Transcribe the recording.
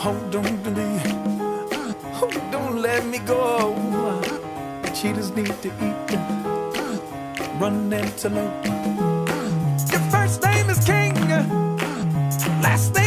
hold on to me. Oh, don't let me go. Cheetahs need to eat. Run antelope. Your first name is King. Last name